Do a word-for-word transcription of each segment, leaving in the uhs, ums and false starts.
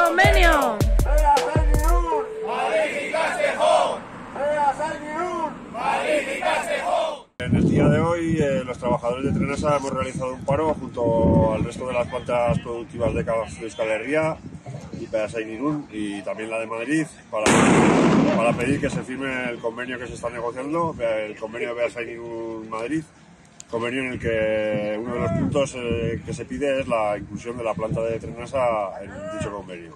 convenio! En el día de hoy, eh, los trabajadores de Trenasa hemos realizado un paro junto al resto de las plantas productivas de Euskal Herria y Beasain Irún y también la de Madrid para, para pedir que se firme el convenio que se está negociando, el convenio de Beasain Irún Madrid, convenio en el que uno de los puntos eh, que se pide es la inclusión de la planta de Trenasa en dicho convenio.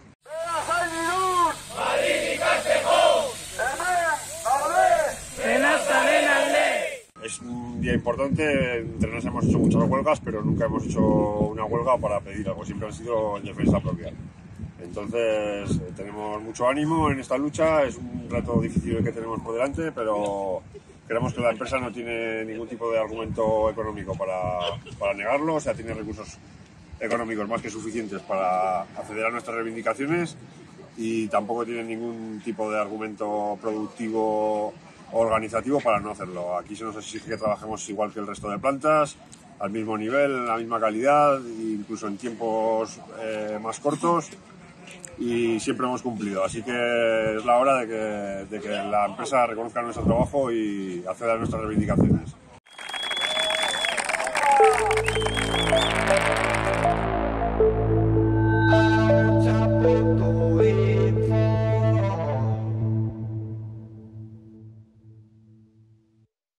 Es un día importante, en Trenasa hemos hecho muchas huelgas, pero nunca hemos hecho una huelga para pedir algo, siempre ha sido en defensa propia. Entonces tenemos mucho ánimo en esta lucha, es un reto difícil el que tenemos por delante, pero creemos que la empresa no tiene ningún tipo de argumento económico para, para negarlo, o sea, tiene recursos económicos más que suficientes para acceder a nuestras reivindicaciones y tampoco tiene ningún tipo de argumento productivo organizativo para no hacerlo. Aquí se nos exige que trabajemos igual que el resto de plantas, al mismo nivel, en la misma calidad, incluso en tiempos eh, más cortos, y siempre hemos cumplido. Así que es la hora de que, de que la empresa reconozca nuestro trabajo y acceda a nuestras reivindicaciones.